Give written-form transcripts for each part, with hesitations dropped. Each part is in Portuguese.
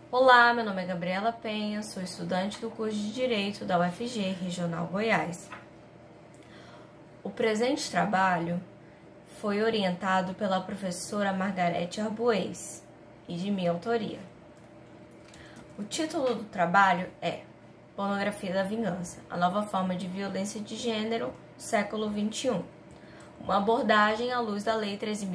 Olá, meu nome é Gabriela Penha, sou estudante do curso de Direito da UFG, Regional Goiás. O presente trabalho foi orientado pela professora Margarete Arbuez e de minha autoria. O título do trabalho é Pornografia da Vingança, a nova forma de violência de gênero do século XXI, uma abordagem à luz da Lei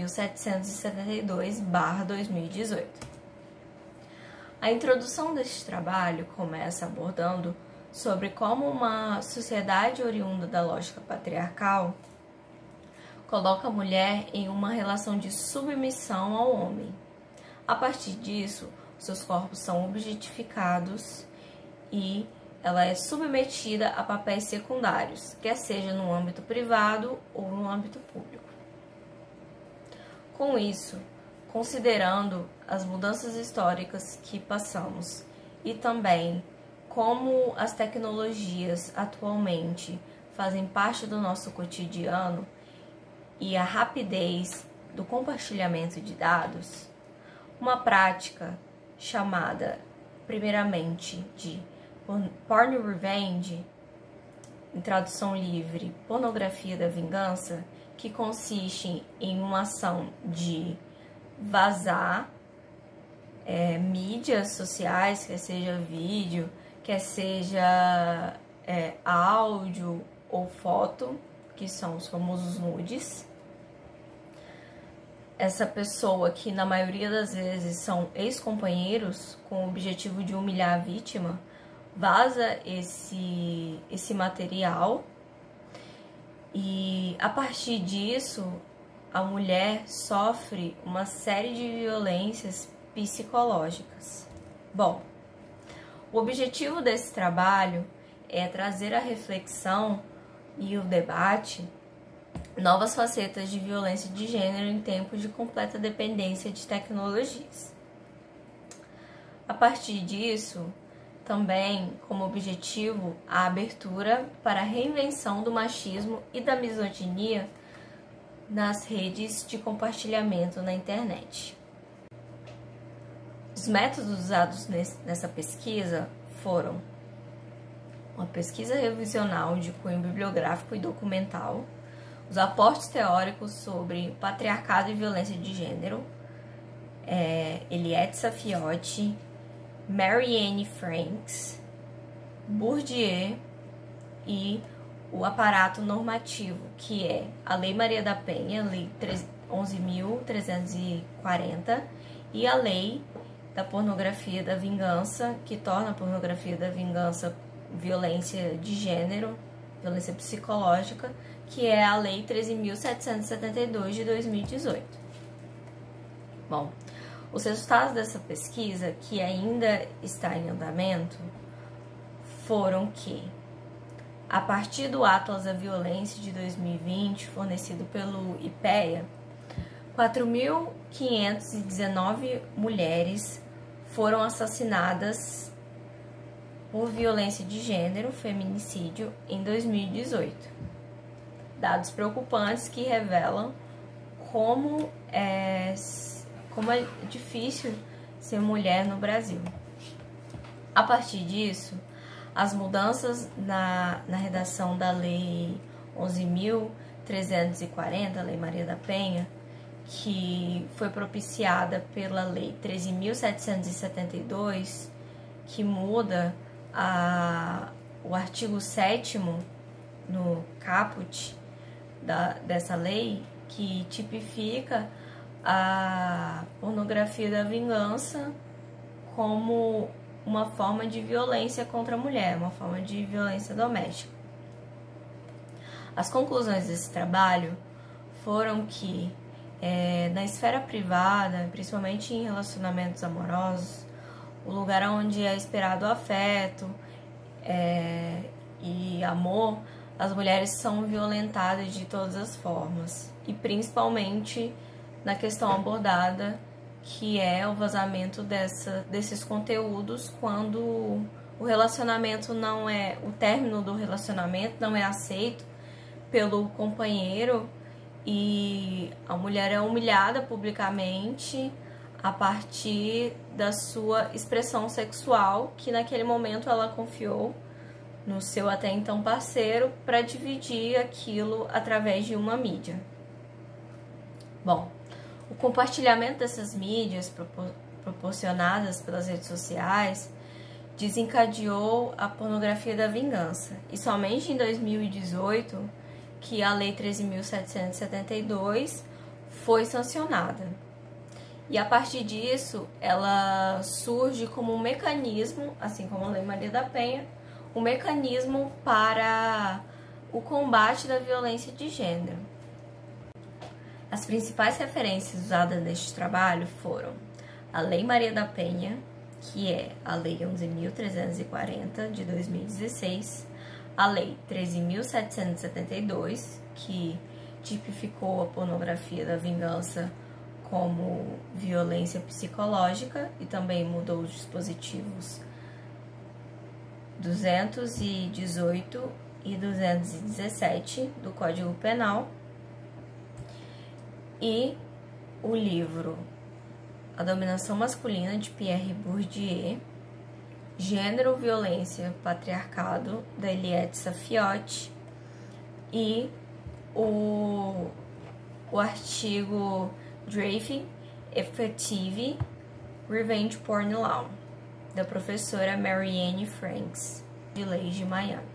13.772/2018. A introdução deste trabalho começa abordando sobre como uma sociedade oriunda da lógica patriarcal coloca a mulher em uma relação de submissão ao homem. A partir disso, seus corpos são objetificados e ela é submetida a papéis secundários, quer seja no âmbito privado ou no âmbito público. Com isso, considerando as mudanças históricas que passamos e também como as tecnologias atualmente fazem parte do nosso cotidiano e a rapidez do compartilhamento de dados, uma prática chamada primeiramente de porn revenge, em tradução livre, pornografia da vingança, que consiste em uma ação de vazar mídias sociais, quer seja vídeo, quer seja áudio ou foto, que são os famosos nudes. Essa pessoa, que na maioria das vezes são ex-companheiros, com o objetivo de humilhar a vítima, vaza esse material e a partir disso a mulher sofre uma série de violências psicológicas. Bom, o objetivo desse trabalho é trazer a reflexão e o debate novas facetas de violência de gênero em tempos de completa dependência de tecnologias. A partir disso, também como objetivo a abertura para a reinvenção do machismo e da misoginia nas redes de compartilhamento na internet. Os métodos usados nessa pesquisa foram uma pesquisa revisional de cunho bibliográfico e documental, os aportes teóricos sobre patriarcado e violência de gênero, Eliette Safiotti, Marianne Franks, Bourdieu e o aparato normativo, que é a Lei Maria da Penha, Lei 11.340, e a Lei da Pornografia da Vingança, que torna a pornografia da vingança violência de gênero, violência psicológica, que é a Lei 13.772 de 2018. Bom, os resultados dessa pesquisa, que ainda está em andamento, foram que, a partir do Atlas da Violência de 2020, fornecido pelo IPEA, 4.519 mulheres foram assassinadas por violência de gênero, feminicídio, em 2018. Dados preocupantes que revelam como é difícil ser mulher no Brasil. A partir disso, as mudanças na redação da Lei 11.340, Lei Maria da Penha, que foi propiciada pela Lei 13.772, que muda o artigo 7º no caput dessa lei, que tipifica a pornografia da vingança como uma forma de violência contra a mulher, uma forma de violência doméstica. As conclusões desse trabalho foram que, na esfera privada, principalmente em relacionamentos amorosos, o lugar onde é esperado afeto e amor, as mulheres são violentadas de todas as formas, e principalmente na questão abordada, que é o vazamento desses conteúdos quando o relacionamento o término do relacionamento não é aceito pelo companheiro e a mulher é humilhada publicamente, a partir da sua expressão sexual, que naquele momento ela confiou no seu até então parceiro para dividir aquilo através de uma mídia. Bom, o compartilhamento dessas mídias proporcionadas pelas redes sociais desencadeou a pornografia da vingança, e somente em 2018 que a Lei 13.772 foi sancionada. E a partir disso, ela surge como um mecanismo, assim como a Lei Maria da Penha, um mecanismo para o combate da violência de gênero. As principais referências usadas neste trabalho foram a Lei Maria da Penha, que é a Lei 11.340 de 2016, a Lei 13.772, que tipificou a pornografia da vingança como violência psicológica e também mudou os dispositivos 218 e 217 do Código Penal, e o livro A Dominação Masculina, de Pierre Bourdieu, Gênero, Violência, Patriarcado, da Eliette Saffioti, e o artigo Dreyfus Effective Revenge Porn Law, da professora Marianne Franks, de Leis de Miami.